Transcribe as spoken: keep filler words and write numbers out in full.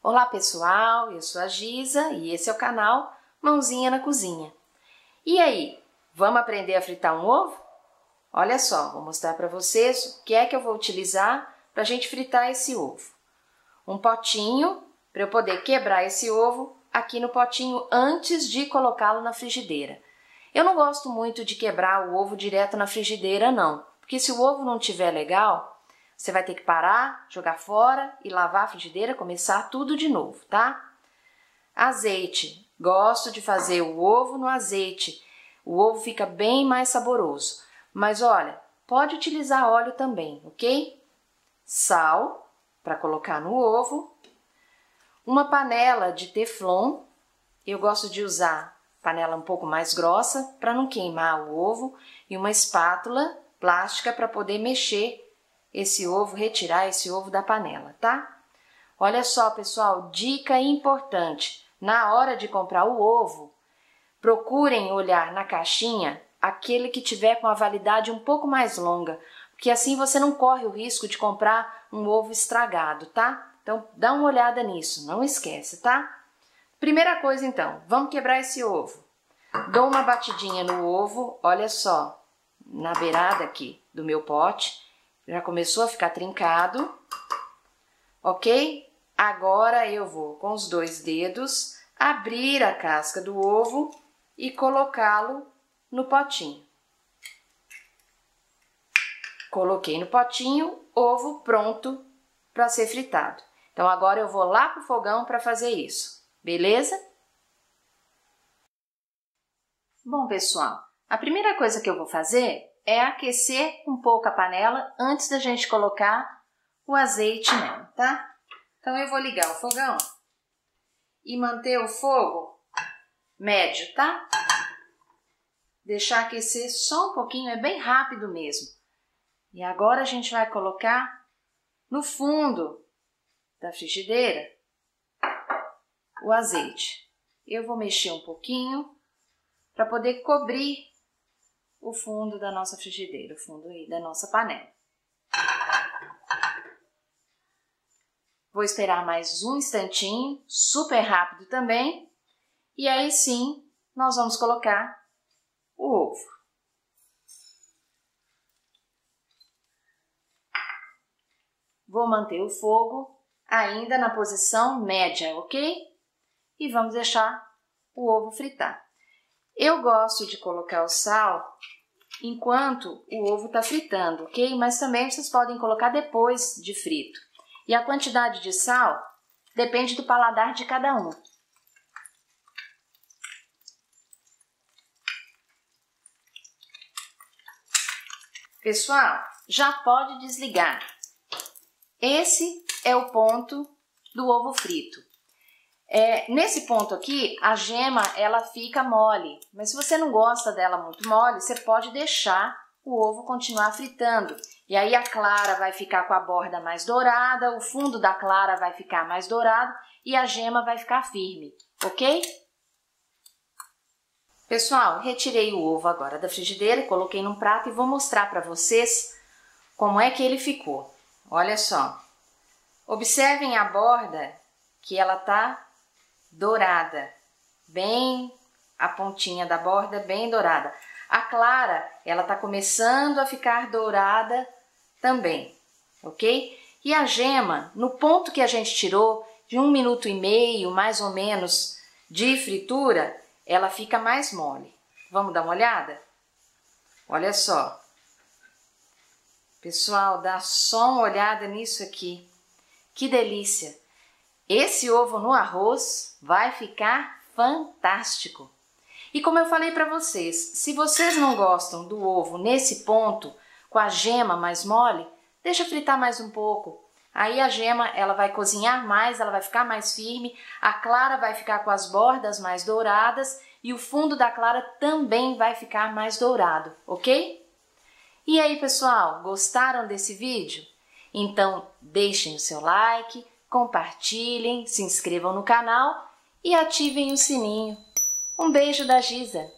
Olá pessoal, eu sou a Giza e esse é o canal Mãozinha na Cozinha. E aí, vamos aprender a fritar um ovo? Olha só, vou mostrar para vocês o que é que eu vou utilizar para a gente fritar esse ovo. Um potinho para eu poder quebrar esse ovo aqui no potinho antes de colocá-lo na frigideira. Eu não gosto muito de quebrar o ovo direto na frigideira não, porque se o ovo não estiver legal, você vai ter que parar, jogar fora e lavar a frigideira, começar tudo de novo, tá? Azeite. Gosto de fazer o ovo no azeite. O ovo fica bem mais saboroso. Mas olha, pode utilizar óleo também, ok? Sal, para colocar no ovo. Uma panela de teflon. Eu gosto de usar panela um pouco mais grossa para não queimar o ovo. E uma espátula plástica para poder mexer esse ovo, retirar esse ovo da panela, tá? Olha só, pessoal, dica importante. Na hora de comprar o ovo, procurem olhar na caixinha aquele que tiver com a validade um pouco mais longa, porque assim você não corre o risco de comprar um ovo estragado, tá? Então, dá uma olhada nisso, não esquece, tá? Primeira coisa, então, vamos quebrar esse ovo. Dou uma batidinha no ovo, olha só, na beirada aqui do meu pote. Já começou a ficar trincado, ok? Agora eu vou, com os dois dedos, abrir a casca do ovo e colocá-lo no potinho. Coloquei no potinho, ovo pronto para ser fritado. Então, agora eu vou lá pro fogão para fazer isso, beleza? Bom, pessoal, a primeira coisa que eu vou fazer é aquecer um pouco a panela antes da gente colocar o azeite nela, tá? Então, eu vou ligar o fogão e manter o fogo médio, tá? Deixar aquecer só um pouquinho, é bem rápido mesmo. E agora a gente vai colocar no fundo da frigideira o azeite. Eu vou mexer um pouquinho para poder cobrir o fundo da nossa frigideira, o fundo aí da nossa panela. Vou esperar mais um instantinho, super rápido também, e aí sim nós vamos colocar o ovo. Vou manter o fogo ainda na posição média, ok? E vamos deixar o ovo fritar. Eu gosto de colocar o sal enquanto o ovo está fritando, ok? Mas também vocês podem colocar depois de frito. E a quantidade de sal depende do paladar de cada um. Pessoal, já pode desligar. Esse é o ponto do ovo frito. É, nesse ponto aqui, a gema ela fica mole, mas se você não gosta dela muito mole, você pode deixar o ovo continuar fritando. E aí a clara vai ficar com a borda mais dourada, o fundo da clara vai ficar mais dourado e a gema vai ficar firme, ok? Pessoal, retirei o ovo agora da frigideira, coloquei num prato e vou mostrar para vocês como é que ele ficou. Olha só, observem a borda que ela tá dourada, bem a pontinha da borda bem dourada. A clara, ela tá começando a ficar dourada também, ok? E a gema, no ponto que a gente tirou, de um minuto e meio, mais ou menos, de fritura, ela fica mais mole. Vamos dar uma olhada? Olha só. Pessoal, dá só uma olhada nisso aqui. Que delícia! Esse ovo no arroz vai ficar fantástico. E como eu falei para vocês, se vocês não gostam do ovo nesse ponto, com a gema mais mole, deixa fritar mais um pouco. Aí a gema ela vai cozinhar mais, ela vai ficar mais firme, a clara vai ficar com as bordas mais douradas e o fundo da clara também vai ficar mais dourado, ok? E aí, pessoal, gostaram desse vídeo? Então deixem o seu like, compartilhem, se inscrevam no canal e ativem o sininho. Um beijo da Giza!